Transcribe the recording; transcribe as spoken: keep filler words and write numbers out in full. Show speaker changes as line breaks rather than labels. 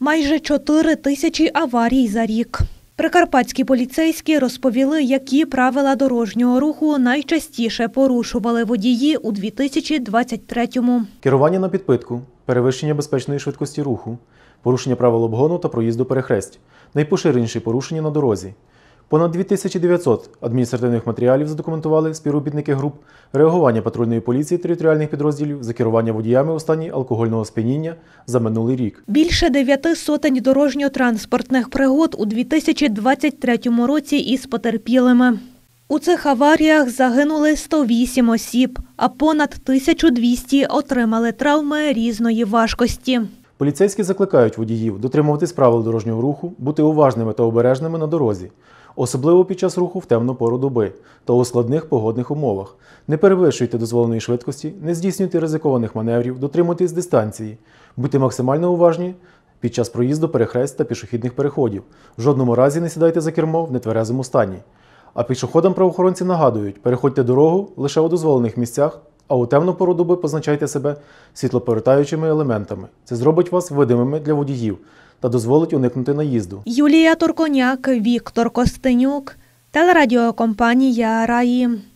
Майже чотири тисячі аварій за рік. Прикарпатські поліцейські розповіли, які правила дорожнього руху найчастіше порушували водії у дві тисячі двадцять третьому.
Керування на підпитку, перевищення безпечної швидкості руху, порушення правил обгону та проїзду перехресть – найпоширеніші порушення на дорозі. Понад дві тисячі дев'ятсот адміністративних матеріалів задокументували співробітники груп реагування патрульної поліції територіальних підрозділів за керування водіями у стані алкогольного сп'яніння за минулий рік.
Більше дев'яти сотень дорожньо-транспортних пригод у дві тисячі двадцять третьому році із потерпілими. У цих аваріях загинули сто вісім осіб, а понад тисячу двісті отримали травми різної важкості.
Поліцейські закликають водіїв дотримуватись правил дорожнього руху, бути уважними та обережними на дорозі, особливо під час руху в темну пору доби та у складних погодних умовах. Не перевищуйте дозволеної швидкості, не здійснюйте ризикованих маневрів, дотримуйтесь дистанції, будьте максимально уважні під час проїзду перехресть та пішохідних переходів. В жодному разі не сідайте за кермо в нетверезому стані. А пішоходам правоохоронці нагадують, переходьте дорогу лише у дозволених місцях, а у темну пору доби позначайте себе світлоповертаючими елементами. Це зробить вас видимими для водіїв та дозволить уникнути наїзду.
Юлія Турконяк, Віктор Костенюк, телерадіокомпанія «Раї».